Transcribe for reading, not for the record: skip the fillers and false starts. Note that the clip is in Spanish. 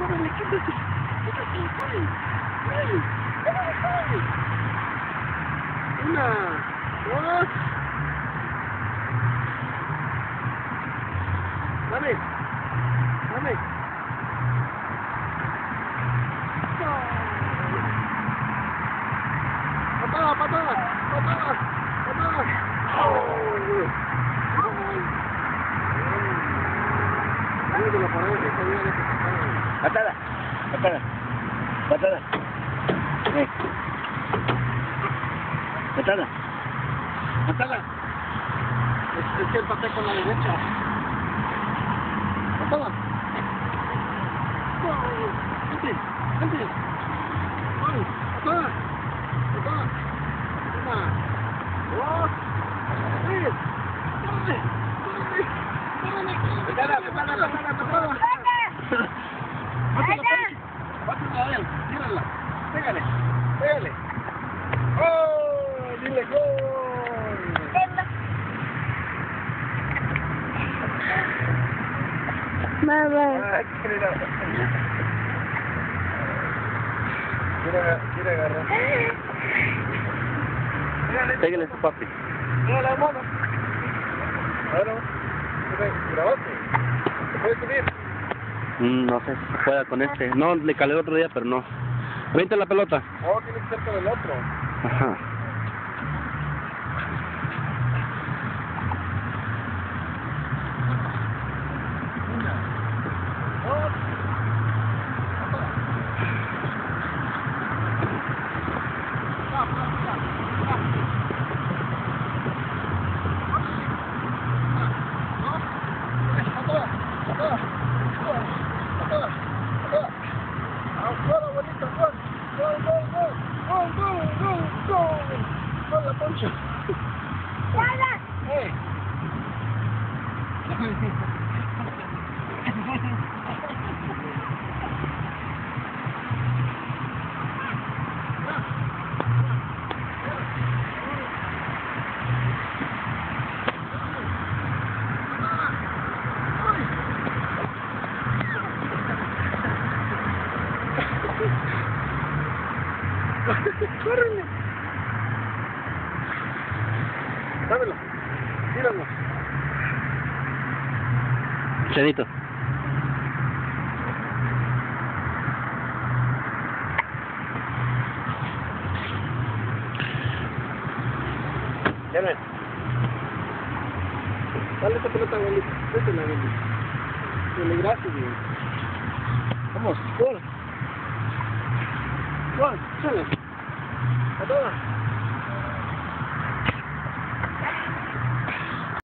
¡Órale, quítate! ¡Quítate! ¡Órale! ¡Órale! Una, dos. Dame. Dame. Patada, patada, patada, patada. Patada, patada, patada. Patada, patada. Es que empaté con la derecha. Patada. Gente, gente. Patada. Patada. Una, dos, tres. ¡Córrele! ¡Córrele! ¡Patada, patada, patada, patada! Pásala a él, tírala. Pégale, pégale. ¡Oh! ¡Dile gol! Mamá. Ay, quiere agarrar. Pégale a su papi. Mira la mano. Bueno, ¿grabaste? ¿Se puede subir? No sé si se pueda con este. No, le calé el otro día, pero no. Avienta la pelota. Oh, tiene que ser con el otro. Ajá. ¡Córrele! Dámelo. Tíralo. Chenito. Ya ven. Dale esta pelota, abuelita. Vete la abuelita. Dale, gracias, bien. Vamos, gol. Gol, chale. A todas.